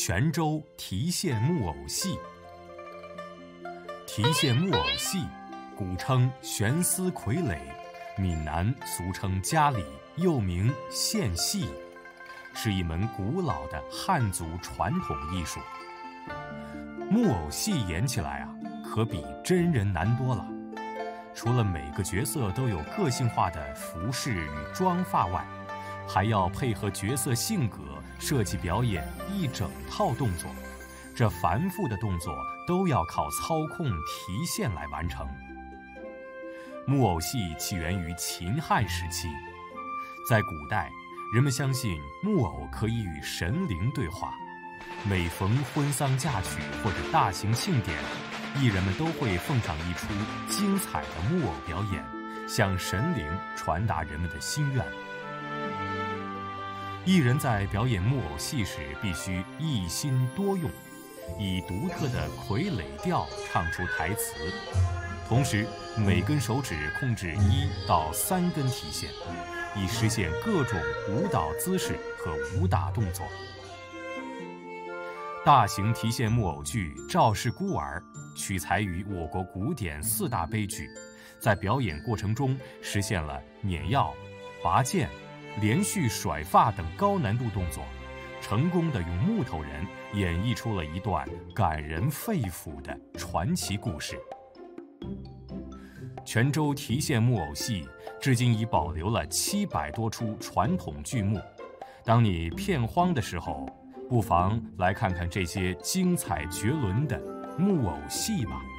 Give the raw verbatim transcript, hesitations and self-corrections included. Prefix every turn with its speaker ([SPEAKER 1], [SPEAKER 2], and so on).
[SPEAKER 1] 泉州提线木偶戏。提线木偶戏，古称悬丝傀儡，闽南俗称家里，又名线戏，是一门古老的汉族传统艺术。木偶戏演起来啊，可比真人难多了。除了每个角色都有个性化的服饰与妆发外，还要配合角色性格设计表演一整套动作，这繁复的动作都要靠操控提线来完成。木偶戏起源于秦汉时期，在古代，人们相信木偶可以与神灵对话。每逢婚丧嫁娶或者大型庆典，艺人们都会奉上一出精彩的木偶表演，向神灵传达人们的心愿。艺人在表演木偶戏时必须一心多用，以独特的傀儡调唱出台词，同时每根手指控制一到三根提线，以实现各种舞蹈姿势和武打动作。大型提线木偶剧《赵氏孤儿》取材于我国古典四大悲剧，在表演过程中实现了碾药、拔剑、连续甩发等高难度动作，成功地用木头人演绎出了一段感人肺腑的传奇故事。泉州提线木偶戏至今已保留了七百多出传统剧目，当你片荒的时候，不妨来看看这些精彩绝伦的木偶戏吧。